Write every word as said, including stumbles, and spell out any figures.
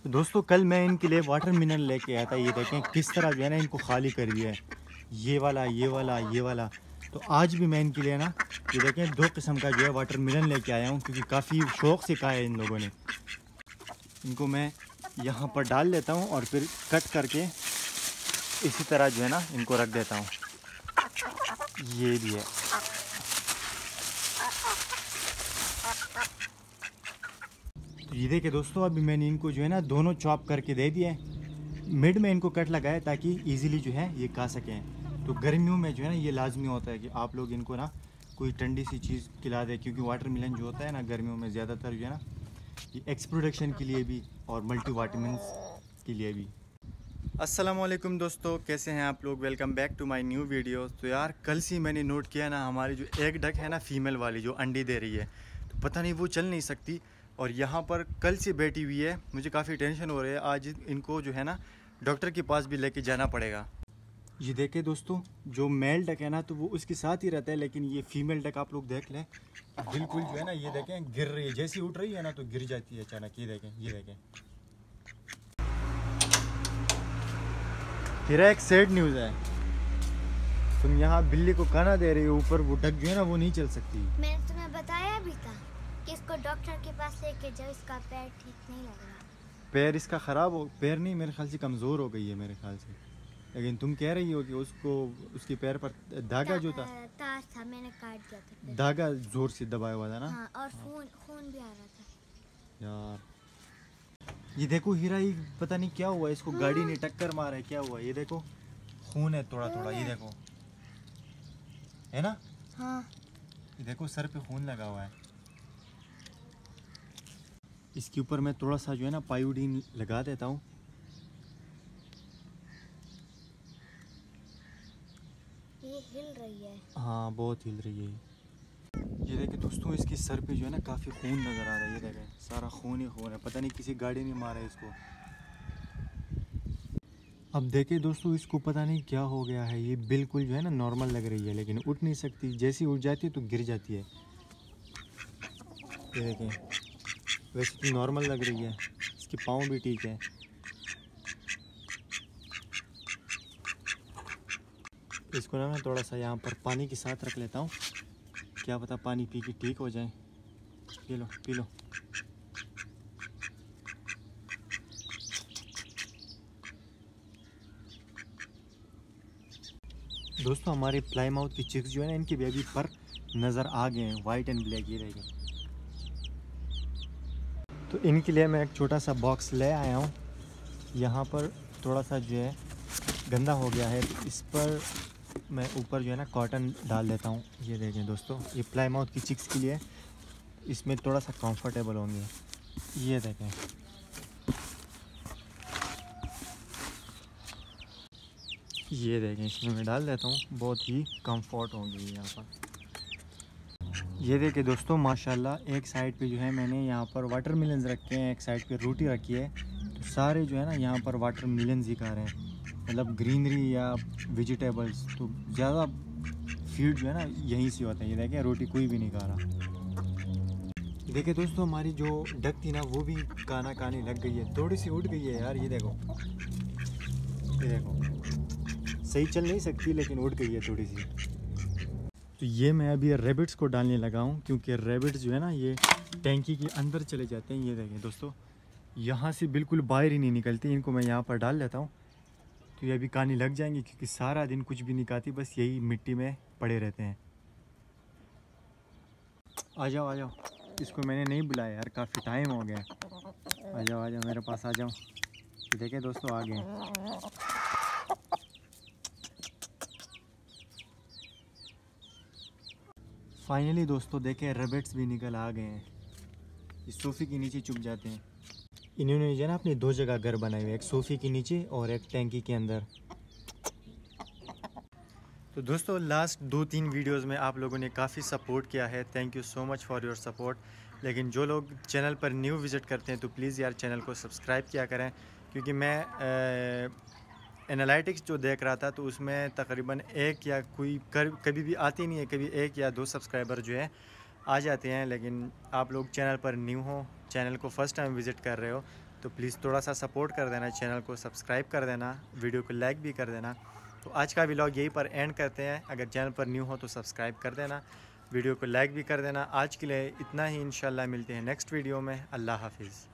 तो दोस्तों कल मैं इनके लिए वाटर मिनरल लेके आया था। ये देखें किस तरह जो है ना इनको खाली कर दिया है, ये वाला ये वाला ये वाला। तो आज भी मैं इनके लिए ना ये देखें दो किस्म का जो है वाटर मिनरल लेके आया हूँ, क्योंकि काफ़ी शौक़ से खाया है इन लोगों ने। इनको मैं यहाँ पर डाल लेता हूँ और फिर कट करके इसी तरह जो है ना इनको रख देता हूँ। ये भी है। तो ये देखिए दोस्तों, अभी मैंने इनको जो है ना दोनों चॉप करके दे दिए। मिड में इनको कट लगाया ताकि इजीली जो है ये खा सकें। तो गर्मियों में जो है ना ये लाजमी होता है कि आप लोग इनको ना कोई ठंडी सी चीज़ खिला दें, क्योंकि वाटरमेलन जो होता है ना गर्मियों में ज़्यादातर जो है ना ये एक्स प्रोडक्शन के लिए भी और मल्टीविटामिन्स के लिए भी। अस्सलाम वालेकुम दोस्तों, कैसे हैं आप लोग। Welcome back to my new video. तो यार कल से मैंने नोट किया ना, हमारी जो एक डक है ना फीमेल वाली जो अंडे दे रही है, तो पता नहीं वो चल नहीं सकती और यहाँ पर कल से बैठी हुई है। मुझे काफ़ी टेंशन हो रही है। आज इनको जो है ना डॉक्टर के पास भी लेके जाना पड़ेगा। ये देखें दोस्तों, जो मेल डक है ना तो वो उसके साथ ही रहता है, लेकिन ये फीमेल डक आप लोग देख लें बिल्कुल जो है ना ये देखें गिर रही है। जैसी उठ रही है ना तो गिर जाती है अचानक। ये देखें ये देखें तेरा एक सैड न्यूज़ है। तुम यहाँ बिल्ली को खाना दे रही हो, ऊपर वो डक जो है ना वो नहीं चल सकती। मैंने तुम्हें बताया भी था कि इसको डॉक्टर के पास लेके जाओ, इसका पैर ठीक नहीं लग रहा। पैर इसका ख़राब हो, पैर नहीं मेरे ख्याल से कमज़ोर हो गई है मेरे ख्याल से। लेकिन तुम कह रही हो कि उसको उसके पैर पर धागा जो था तार था, मैंने काट दिया था। धागा जोर से दबाया हुआ था ना। हाँ, और खून खून भी आ रहा था यार। ये देखो हीरा, ये पता नहीं क्या हुआ, इसको गाड़ी ने टक्कर मारा है, क्या हुआ ये देखो, खून है थोड़ा थोड़ा। ये देखो है ना। हाँ, ये देखो सर पे खून लगा हुआ है। इसके ऊपर मैं थोड़ा सा जो है ना पायोडीन लगा देता हूँ। ये हिल रही है। हाँ बहुत हिल रही है। ये देखें दोस्तों, इसके सर पे जो है ना काफ़ी खून नज़र आ रहा है। ये देखें सारा खून ही खून है, पता नहीं किसी गाड़ी ने मारा है इसको। अब देखें दोस्तों, इसको पता नहीं क्या हो गया है। ये बिल्कुल जो है ना नॉर्मल लग रही है, लेकिन उठ नहीं सकती। जैसी उठ जाती है तो गिर जाती है। ये देखें, वैसे तो नॉर्मल लग रही है, इसके पाँव भी ठीक है। इसको ना मैं थोड़ा सा यहाँ पर पानी के साथ रख लेता हूँ, क्या पता पानी पी के ठीक हो जाए। ये लो पी लो। दोस्तों हमारे प्लाई माउथ की चिक्स जो है ना इनकी बेबी पर नज़र आ गए हैं, वाइट एंड ब्लैक। ये रहेगा। तो इनके लिए मैं एक छोटा सा बॉक्स ले आया हूँ। यहाँ पर थोड़ा सा जो है गंदा हो गया है, तो इस पर मैं ऊपर जो है ना कॉटन डाल देता हूँ। ये देखें दोस्तों, ये प्लाई माउथ की चिक्स के लिए इसमें थोड़ा सा कंफर्टेबल होंगे। ये देखें, ये देखें इसमें मैं डाल देता हूँ, बहुत ही कंफर्ट होंगे यहाँ पर। ये देखें दोस्तों, माशाल्लाह एक साइड पे जो है मैंने यहाँ पर वाटर मिलन्स रखे हैं, एक साइड पे रोटी रखी है। तो सारे जो है ना यहाँ पर वाटर मिलन्स ही खा रहे हैं, मतलब ग्रीनरी या वेजिटेबल्स। तो ज़्यादा फीड जो है ना यहीं से होता है। ये देखें रोटी कोई भी नहीं खा रहा। देखिए दोस्तों, हमारी जो डक थी ना वो भी खाना खाने लग गई है, थोड़ी सी उठ गई है यार। ये देखो ये देखो, सही चल नहीं सकती लेकिन उठ गई है थोड़ी सी। तो ये मैं अभी रेबिट्स को डालने लगा हूँ, क्योंकि रेबिट्स जो है ना ये टैंकी के अंदर चले जाते हैं। ये देखें दोस्तों, यहाँ से बिल्कुल बाहर ही नहीं निकलते। इनको मैं यहाँ पर डाल लेता हूँ, तो ये अभी खाने लग जाएंगे, क्योंकि सारा दिन कुछ भी नहीं खाती, बस यही मिट्टी में पड़े रहते हैं। आ जाओ आ जाओ, इसको मैंने नहीं बुलाया यार, काफ़ी टाइम हो गया। आ जाओ आ जाओ मेरे पास आ जाओ। ये देखें दोस्तों आ गए। फाइनली दोस्तों देखें रेबिट्स भी निकल आ गए हैं। इस सोफ़े के नीचे छुप जाते हैं। इन्होंने जो है ना अपनी दो जगह घर बनाए हुए, एक सोफ़े के नीचे और एक टैंकी के अंदर। तो दोस्तों लास्ट दो तीन वीडियोस में आप लोगों ने काफ़ी सपोर्ट किया है, thank you so much for your support. लेकिन जो लोग चैनल पर न्यू विज़िट करते हैं तो प्लीज़ यार चैनल को सब्सक्राइब किया करें, क्योंकि मैं एनालिटिक्स जो देख रहा था तो उसमें तकरीबन एक या कोई कर कभी भी आती नहीं है, कभी एक या दो सब्सक्राइबर जो है आ जाते हैं। लेकिन आप लोग चैनल पर न्यू हो, चैनल को फ़र्स्ट टाइम विज़िट कर रहे हो, तो प्लीज़ थोड़ा सा सपोर्ट कर देना, चैनल को सब्सक्राइब कर देना, वीडियो को लाइक भी कर देना। तो आज का व्लॉग यहीं पर एंड करते हैं। अगर चैनल पर न्यू हो तो सब्सक्राइब कर देना, वीडियो को लाइक भी कर देना। आज के लिए इतना ही, इंशाल्लाह मिलते हैं नेक्स्ट वीडियो में। अल्लाह हाफिज़।